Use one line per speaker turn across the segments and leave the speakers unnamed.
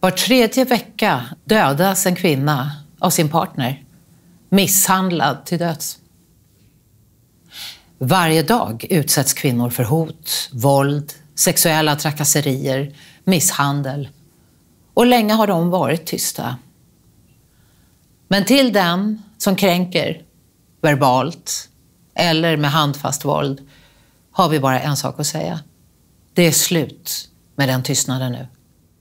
Var tredje vecka dödas en kvinna av sin partner, misshandlad till döds. Varje dag utsätts kvinnor för hot, våld, sexuella trakasserier, misshandel. Och länge har de varit tysta. Men till den som kränker verbalt eller med handfast våld har vi bara en sak att säga. Det är slut med den tystnaden nu.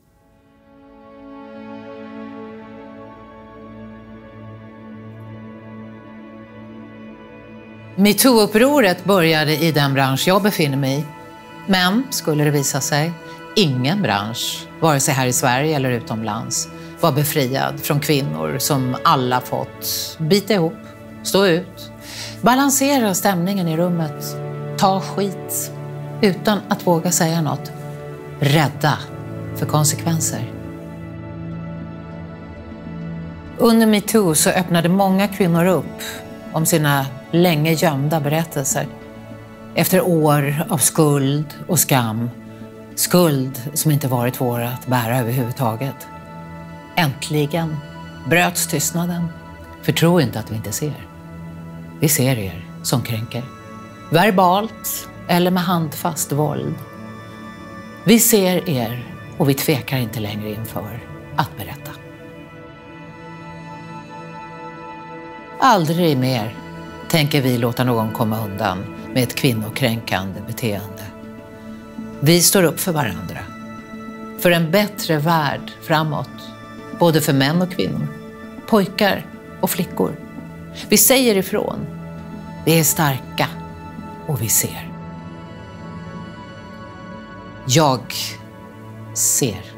MeToo-upproret började i den bransch jag befinner mig i. Men, skulle det visa sig, ingen bransch, vare sig här i Sverige eller utomlands, var befriad från kvinnor som alla fått bita ihop, stå ut, balansera stämningen i rummet, ta skit utan att våga säga något, rädda för konsekvenser. Under MeToo så öppnade många kvinnor upp om sina länge gömda berättelser. Efter år av skuld och skam. Skuld som inte varit vår att bära överhuvudtaget. Äntligen bröts tystnaden. För tro inte att vi inte ser. Vi ser er som kränker. Verbalt eller med handfast våld. Vi ser er och vi tvekar inte längre inför att berätta. Aldrig mer tänker vi låta någon komma undan med ett kvinnokränkande beteende. Vi står upp för varandra. För en bättre värld framåt. Både för män och kvinnor. Pojkar och flickor. Vi säger ifrån. Vi är starka. Och vi ser. Jag ser.